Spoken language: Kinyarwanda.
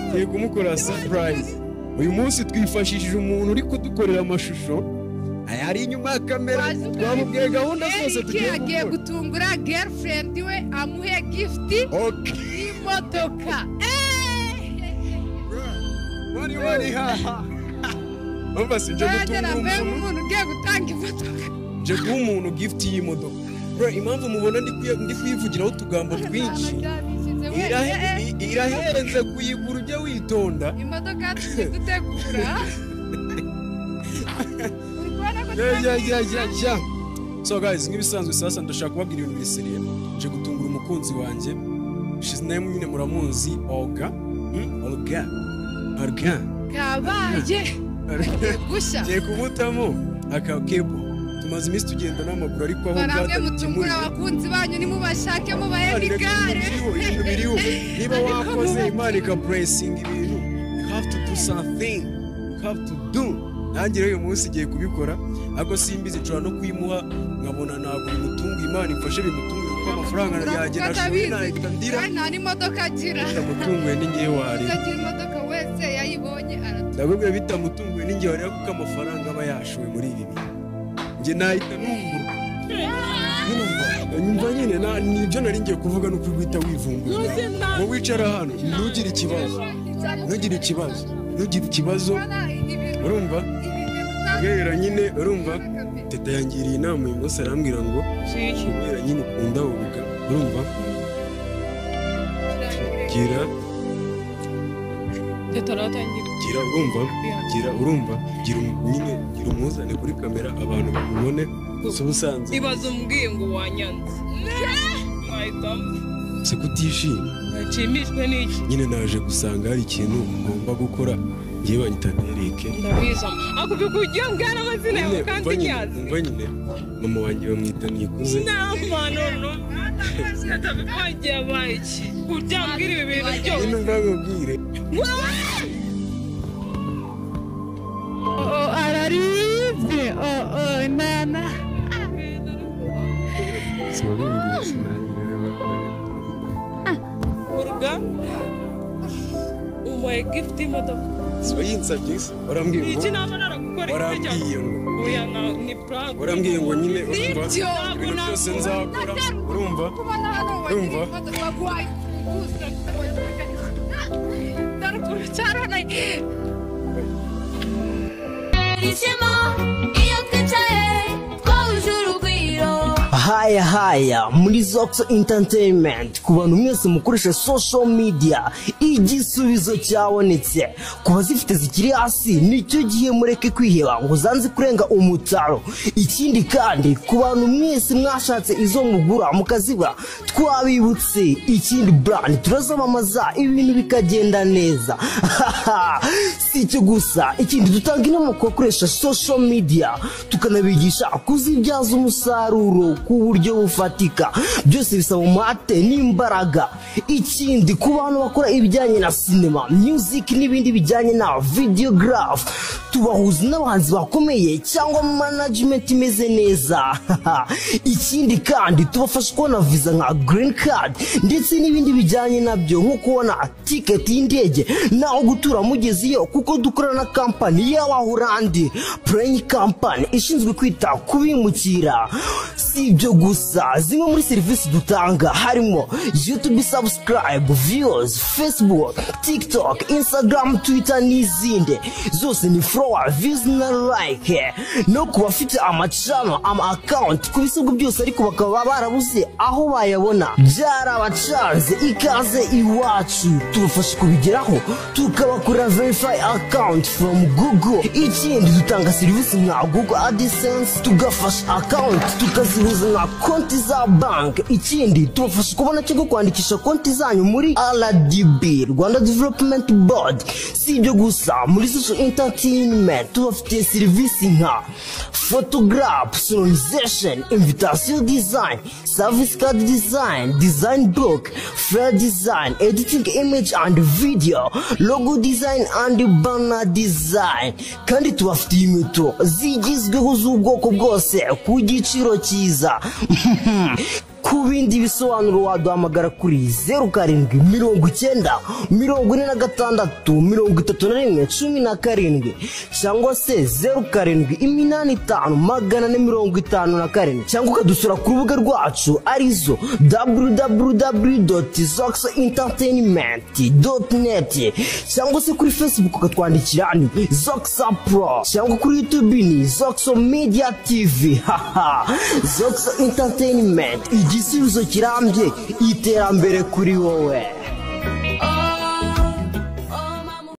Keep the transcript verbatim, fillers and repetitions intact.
Ngiye kumukora surprise. Uyu munsi twifashishije umuntu uri kudukorera amashusho. Ayari inyuma ya kamera. Twamubwiye gahunda zose tugiye gutungura girlfriend we amuhe gift. Okay. Imodoka. Wani wani ha. Umva sinje gutunga umuntu ugiye gutanga imodoka. Je guha umuntu gift y'imodoka. Bro, impamvu mubona ndi ndi kwivugiraho utugambo twinshi. Irahenze kuyigura ujye witonda. Imodoka tugutegura. Yeah, yeah, yeah, yeah. So guys, nk'ibisanzwe sasa ndashaka kubabwira ibintu biseriye. Je gutungura umukunzi wanje. She's name nyine muramuzi Olga. Hmm? Olga. Olga. Kabaye. Gusha. Je kumutamo akakebo. Tumaze iminsi tugenda n'amaguru ariko aho bwatamwe mutungura abakunzi banyu nimubashake mubahe n'igare. Ibintu biriho. Niba wakoze Imana ka blessing ibintu. You have to do something. You have to do. Nanjye rero uyu munsi giye kubikora ako simbizi cura no kwimuha nkabona nago bimutunga Imana ifashe bimutunga kuko amafaranga yanjye nashoboye nahita ndira nta n'imodoka agira bitamutunguye n'ingiye wari agira imodoka wese yayibonye aratunga ndabwo bitamutunguye n'ingiye wari kuko amafaranga aba yashowe muri ibi bintu nge nahita nungura nyumva nyine nibyo nari ngiye kuvuga no kwita wivumbura ngo wicara hano ntugire ikibazo ntugire ikibazo ntugire ikibazo urumva Gera nyine urumva Teta yangiriye inama uyu munsi arambwira ngo kubera nyine ukunda ubuga urumva gira Teta ratangira gira urumva gira urumva gira nyine gira umuzane kuri kamera abantu babone so busanze ibazo mbwiye ngo wanyanze se kutishima nshimishwe n'iki nyine naje gusanga hari ikintu ngomba gukora ngiye banyita Derrick ndabiza ako bikugiye ngana amazina yawe kandi nyazi umva nyine mama wanjye bamwita Nikuze nama nono atabibagiye abayiki kubyambwira ibi bintu byo nyine mbabwire oh Ararize oh oh nana Urga umuhe gift imodoka so yinsabye warambwiye ngo iki naba narakukora warambwiye ngo oya ni prank warambwiye ngo nyine urumva ibintu byose nzakora urumva urumva Haya haya muri Zoxo Entertainment ku bantu mwese mukoresha social media igisubizo cyabonetse kuba zifite zikiri hasi nicyo gihe mureke kwiheba ngo zanze kurenga umutaro ikindi kandi ku bantu mwese mwashatse izo mugura mukaziba twabibutse ikindi brand turazamamaza ibintu bikagenda neza si cyo gusa ikindi dutanga inama ku bakoresha social media tukanabigisha kuzibyaza umusaruro ku buryo bufatika byose bisaba umwete n'imbaraga ikindi ku bantu bakora ibijyanye na cinema music n'ibindi bijyanye na videograph tubahuza n'abahanzi bakomeye cyangwa management imeze neza ikindi kandi tubafasha kubona visa nka green card ndetse n'ibindi bijyanye nabyo nko kubona ticket y'indege naho gutura mugeziyo kuko dukorana na company y'Abahorandi Prime Company ishinzwe kwita kubimukira si ibyo gusa zimwe muri serivisi dutanga harimo YouTube subscribe views Facebook TikTok Instagram Twitter n'izindi zose ni follow views na like no kubafite amachannel ama account ku bisabwa byose ariko bakaba barabuze aho bayabona byarabacanze ikaze iwacu tubafasha kubigeraho tukabakora verify account from Google ikindi dutanga serivisi nka Google AdSense tugafasha account tukazihuza na konti za bank ikindi tubafasha kubona cyo kwandikisha konti zanyu muri R D B Rwanda Development Board si ibyo gusa muri social entertainment tubafite serivisi nka photograph sonorization invitation design service card design design book flyer design editing image and video logo design and banner design kandi tubafite imito zigizweho z'ubwoko bwose ku giciro cyiza ku bindi bisobanuro waduhamagara kuri zeru karindwi mirongo icyenda mirongo ine na gatandatu mirongo itatu na rimwe cumi na karindwi cyangwa se zeru karindwi iminani itanu magana ane mirongo itanu na karindwi cyangwa ukadusura ku rubuga rwacu arizo w w w dot zox entertainment dot net cyangwa se kuri Facebook ukatwandikira ni Zoxa Pro cyangwa kuri YouTube ni Zoxo Media T V. Haha, Zoxo Entertainment, igisubizo kirambye iterambere kuri wowe.